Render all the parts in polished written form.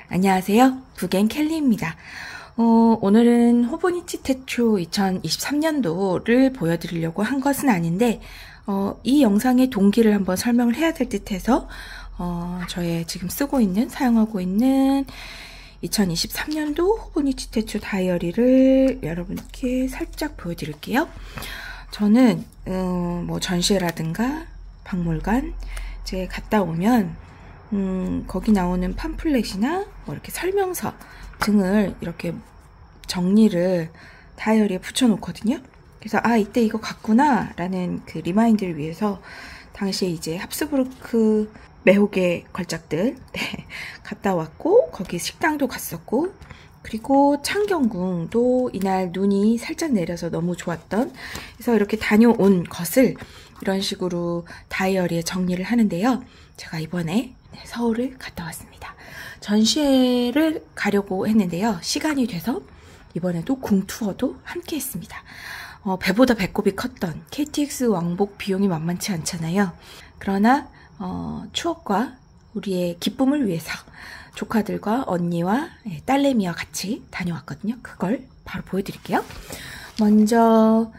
안녕하세요. 북앤 켈리입니다. 오늘은 호보니치 태초 2023년도를 보여드리려고 한 것은 아닌데 이 영상의 동기를 한번 설명을 해야 될 듯해서 저의 지금 사용하고 있는 2023년도 호보니치 태초 다이어리를 여러분께 살짝 보여드릴게요. 저는 뭐 전시회라든가 박물관 이제 갔다 오면 거기 나오는 팜플렛이나 뭐 이렇게 설명서 등을 이렇게 정리를 다이어리에 붙여놓거든요. 그래서 이때 이거 갔구나 라는 그 리마인드를 위해서 당시에 이제 합스부르크 매혹의 걸작들 갔다 왔고, 거기 식당도 갔었고, 그리고 창경궁도 이날 눈이 살짝 내려서 너무 좋았던, 그래서 이렇게 다녀온 것을 이런 식으로 다이어리에 정리를 하는데요. 제가 이번에 서울을 갔다 왔습니다. 전시회를 가려고 했는데요. 시간이 돼서 이번에도 궁투어도 함께 했습니다. 배보다 배꼽이 컸던 KTX 왕복 비용이 만만치 않잖아요. 그러나 추억과 우리의 기쁨을 위해서 조카들과 언니와 딸내미와 같이 다녀왔거든요. 그걸 바로 보여드릴게요. 먼저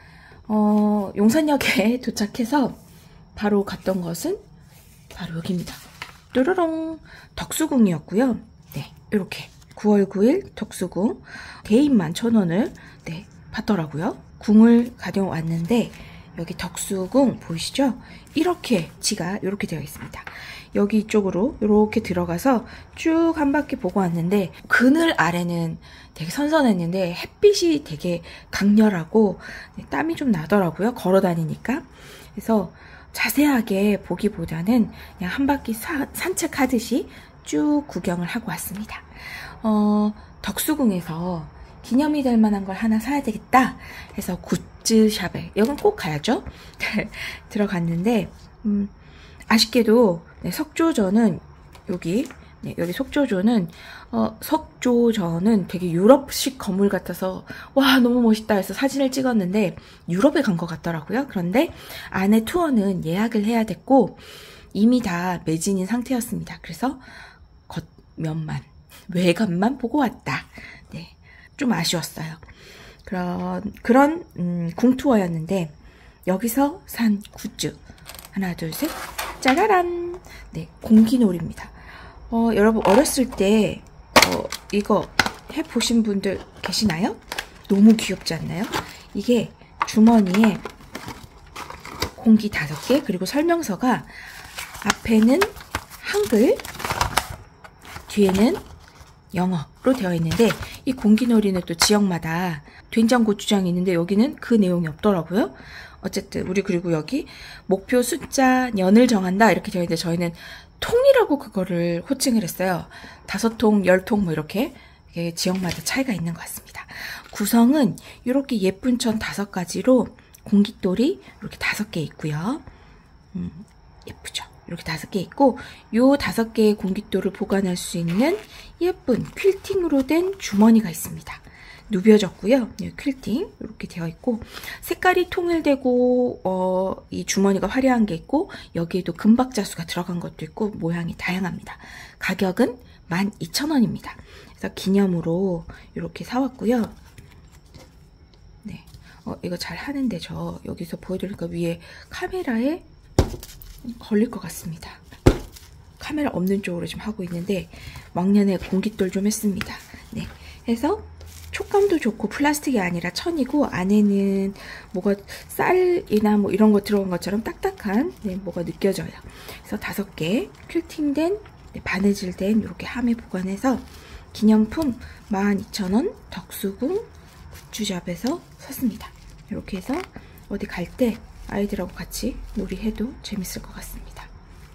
용산역에 도착해서 바로 갔던 것은 바로 여기입니다. 뾰로롱, 덕수궁이었고요. 네, 이렇게 9월 9일 덕수궁 개인만 1,000원을 받더라고요. 궁을 가져왔는데 여기 덕수궁 보이시죠? 이렇게 지가 이렇게 되어 있습니다. 여기 이쪽으로 이렇게 들어가서 쭉 한 바퀴 보고 왔는데, 그늘 아래는 되게 선선했는데 햇빛이 되게 강렬하고 땀이 좀 나더라고요. 걸어 다니니까. 그래서 자세하게 보기보다는 그냥 한 바퀴 산책하듯이 쭉 구경을 하고 왔습니다. 덕수궁에서 기념이 될 만한 걸 하나 사야 되겠다 해서 굿즈샵에, 여긴 꼭 가야죠. 들어갔는데 아쉽게도 석조전은 여기 석조전은 되게 유럽식 건물 같아서 와 너무 멋있다 해서 사진을 찍었는데 유럽에 간 것 같더라고요. 그런데 안에 투어는 예약을 해야 됐고 이미 다 매진인 상태였습니다. 그래서 겉면만, 외관만 보고 왔다. 네, 좀 아쉬웠어요. 그런 궁투어였는데 여기서 산 굿즈 하나 둘 셋 짜라란. 네, 공기놀이입니다. 여러분 어렸을 때 이거 해보신 분들 계시나요? 너무 귀엽지 않나요? 이게 주머니에 공기 5개, 그리고 설명서가 앞에는 한글, 뒤에는 영어로 되어 있는데, 이 공기놀이는 또 지역마다 된장고추장이 있는데 여기는 그 내용이 없더라고요. 어쨌든 그리고 여기 목표 숫자 년을 정한다 이렇게 되어 있는데 저희는 통이라고 그거를 호칭을 했어요. 5통, 10통 뭐 이렇게 지역마다 차이가 있는 것 같습니다. 구성은 이렇게 예쁜 천 5가지로 공깃돌이 이렇게 5개 있고요. 예쁘죠? 이렇게 5개 있고, 요 5개의 공깃돌을 보관할 수 있는 예쁜 퀼팅으로 된 주머니가 있습니다. 누벼졌고요. 네, 퀼팅 이렇게 되어 있고, 색깔이 통일되고 이 주머니가 화려한 게 있고, 여기에도 금박자수가 들어간 것도 있고 모양이 다양합니다. 가격은 12,000원입니다. 그래서 기념으로 이렇게 사왔고요. 네, 이거 잘 하는데 저 여기서 보여드리니까 위에 카메라에 걸릴 것 같습니다. 카메라 없는 쪽으로 지금 하고 있는데 왕년에 공깃돌 좀 했습니다. 네, 해서 촉감도 좋고 플라스틱이 아니라 천이고, 안에는 뭐가 쌀이나 뭐 이런 거 들어간 것처럼 딱딱한 뭐가 느껴져요. 그래서 5개 퀼팅된 바느질된 이렇게 함에 보관해서 기념품 12,000원 덕수궁 굿즈샵에서 샀습니다. 이렇게 해서 어디 갈 때 아이들하고 같이 놀이해도 재밌을 것 같습니다.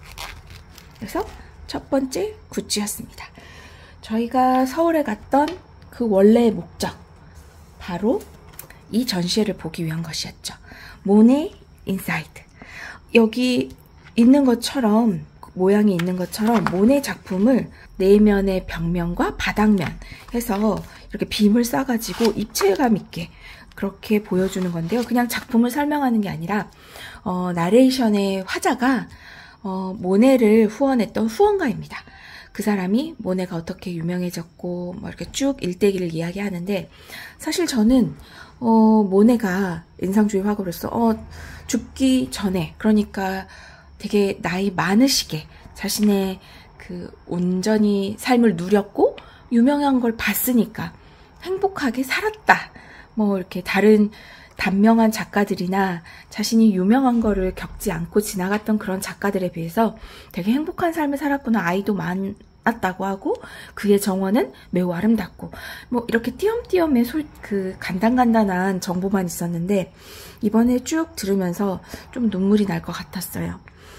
그래서 첫 번째 굿즈였습니다. 저희가 서울에 갔던 그 원래의 목적, 바로 이 전시회를 보기 위한 것이었죠. 모네 인사이드. 여기 있는 것처럼, 모양이 있는 것처럼 모네 작품을 내면의 벽면과 바닥면 해서 이렇게 빔을 싸가지고 입체감 있게 그렇게 보여주는 건데요. 그냥 작품을 설명하는 게 아니라 나레이션의 화자가 모네를 후원했던 후원가입니다. 그 사람이 모네가 어떻게 유명해졌고 뭐 이렇게 쭉 일대기를 이야기하는데, 사실 저는 모네가 인상주의 화가로서 죽기 전에, 그러니까 되게 나이 많으시게 자신의 그 온전히 삶을 누렸고 유명한 걸 봤으니까 행복하게 살았다, 뭐 이렇게 다른 단명한 작가들이나 자신이 유명한 거를 겪지 않고 지나갔던 그런 작가들에 비해서 되게 행복한 삶을 살았구나, 아이도 많았다고 하고 그의 정원은 매우 아름답고, 뭐 이렇게 띄엄띄엄의 그 간단간단한 정보만 있었는데 이번에 쭉 들으면서 좀 눈물이 날 것 같았어요.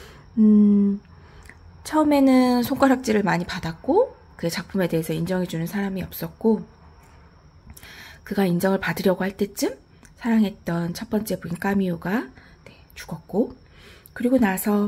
처음에는 손가락질을 많이 받았고 그의 작품에 대해서 인정해주는 사람이 없었고, 그가 인정을 받으려고 할 때쯤 사랑했던 첫 번째 부인 까미오가 죽었고, 그리고 나서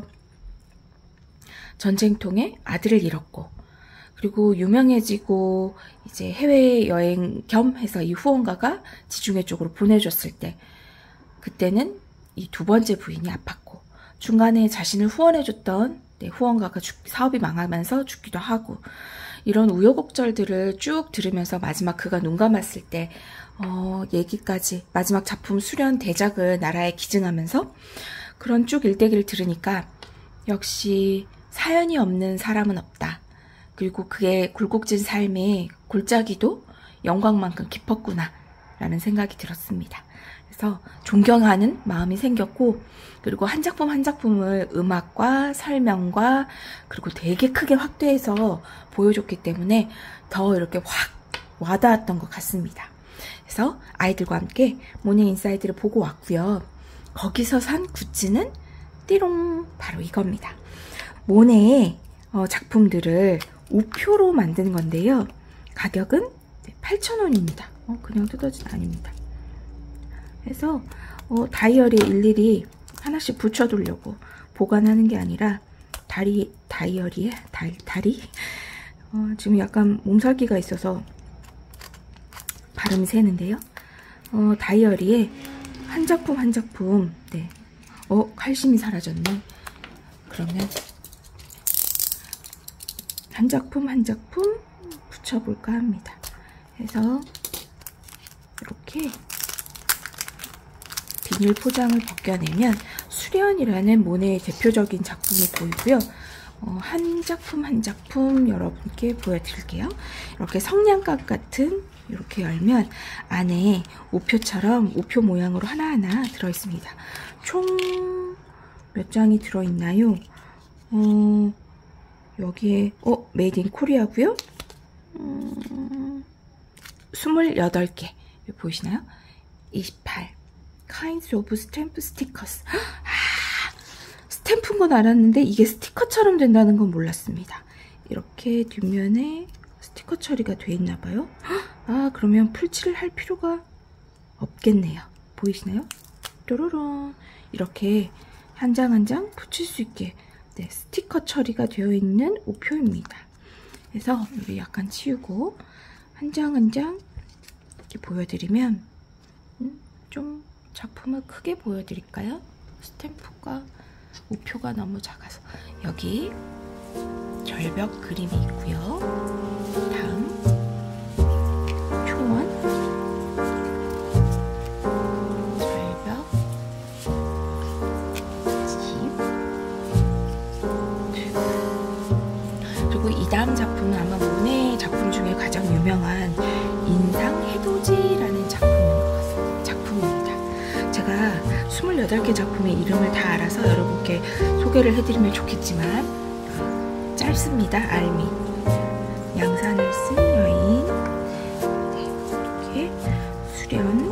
전쟁통에 아들을 잃었고, 그리고 유명해지고 이제 해외여행 겸 해서 이 후원가가 지중해 쪽으로 보내줬을 때, 그때는 이 두 번째 부인이 아팠고, 중간에 자신을 후원해줬던 후원가가 사업이 망하면서 죽기도 하고, 이런 우여곡절들을 쭉 들으면서 마지막 그가 눈 감았을 때 얘기까지, 마지막 작품 수련 대작을 나라에 기증하면서 그런 쭉 일대기를 들으니까 역시 사연이 없는 사람은 없다. 그리고 그의 굴곡진 삶의 골짜기도 영광만큼 깊었구나 라는 생각이 들었습니다. 그래서 존경하는 마음이 생겼고, 그리고 한 작품 한 작품을 음악과 설명과 그리고 되게 크게 확대해서 보여줬기 때문에 더 이렇게 확 와닿았던 것 같습니다. 그래서 아이들과 함께 모네 인사이드를 보고 왔고요. 거기서 산 굿즈는 띠롱, 바로 이겁니다. 모네의 작품들을 우표로 만든 건데요. 가격은 8,000원입니다. 그냥 뜯어진 아닙니다. 그래서 다이어리에 일일이 하나씩 붙여두려고 보관하는 게 아니라 다이어리에 다리 지금 약간 몸살기가 있어서 발음이 새는데요. 다이어리에 한 작품 한 작품, 네. 칼슘이 사라졌네. 그러면 한 작품 한 작품 붙여볼까 합니다. 그래서 이렇게 비닐 포장을 벗겨내면 수련이라는 모네의 대표적인 작품이 보이고요. 한 작품 한 작품 여러분께 보여드릴게요. 이렇게 성냥갑 같은, 이렇게 열면 안에 우표처럼 우표 모양으로 하나하나 들어있습니다. 총 몇 장이 들어있나요? 여기에 메이드 인 코리아고요. 28개 보이시나요? 28 kinds of stamp stickers. 스탬프인 건 알았는데 이게 스티커처럼 된다는 건 몰랐습니다. 이렇게 뒷면에 스티커 처리가 돼 있나 봐요. 그러면 풀칠을 할 필요가 없겠네요. 보이시나요? 뾰로롱, 이렇게 한 장 한 장 붙일 수 있게 스티커 처리가 되어 있는 우표입니다. 그래서 여기 약간 치우고 한 장 한 장 이렇게 보여드리면 좀 작품을 크게 보여드릴까요? 스탬프가 우표가 너무 작아서. 여기 절벽 그림이 있고요. 다음 초원, 절벽, 집, 그리고 이 다음 작품은 아마 모네 작품 중에 가장 유명한 인상 해돋이라는 작품입니다. 제가 28개 작품의 이름을 다 알아서 여러분께 소개를 해드리면 좋겠지만 짧습니다. 알미. 양산을 쓴 여인, 이렇게 수련,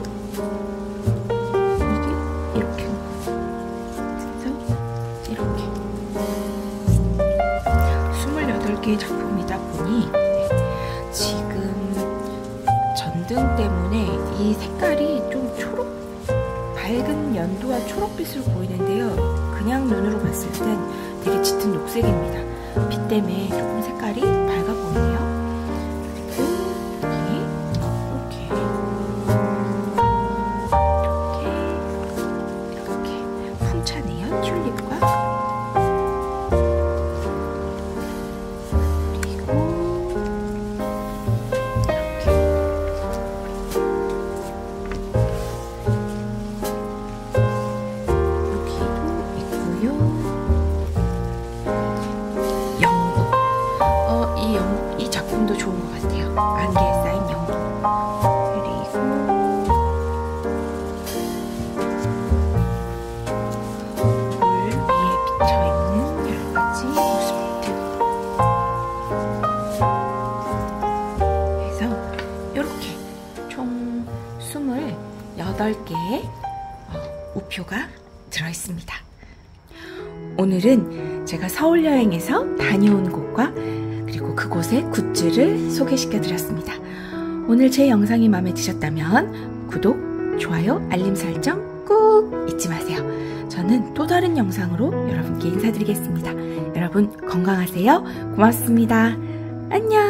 이게 이렇게, 그래서 이렇게 28개의 작품이다 보니 지금 전등 때문에 이 색깔이 좀 밝은 연두와 초록빛으로 보이는데요. 그냥 눈으로 봤을 땐 되게 짙은 녹색입니다. 빛 때문에 조금 색깔이 밝아 보이네요. 그리고 여기 이렇게 풍차네요. 튤립과. 그리고 이 작품도 좋은 것 같아요. 안개에 쌓인 연기. 그리고 물 위에 비쳐있는 여러가지 모습들. 그래서 이렇게 총 28개의 우표가 들어있습니다. 오늘은 제가 서울 여행에서 다녀온 곳과 그리고 그곳의 굿즈를 소개시켜 드렸습니다. 오늘 제 영상이 마음에 드셨다면 구독, 좋아요, 알림 설정 꼭 잊지 마세요. 저는 또 다른 영상으로 여러분께 인사드리겠습니다. 여러분 건강하세요. 고맙습니다. 안녕.